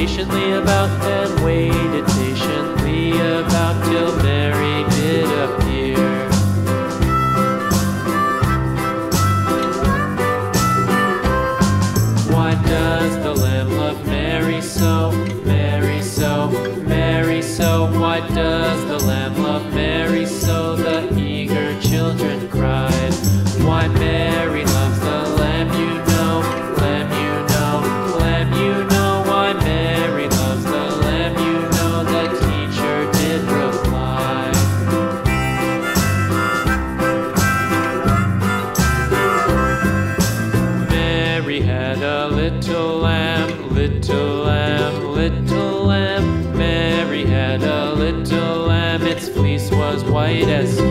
patiently about and waited patiently about till Mary did appear. Why does the Lamb love Mary so, Mary so, Mary so? Why does the Lamb love Mary so? The eager children cried. Why Mary loves the Lamb, you know, Lamb, you know, Lamb, you know. Why Mary loves the Lamb, you know, the teacher did reply. Mary had a little lamb, little lamb, little lamb. Mary had a little lamb, its fleece was white as snow.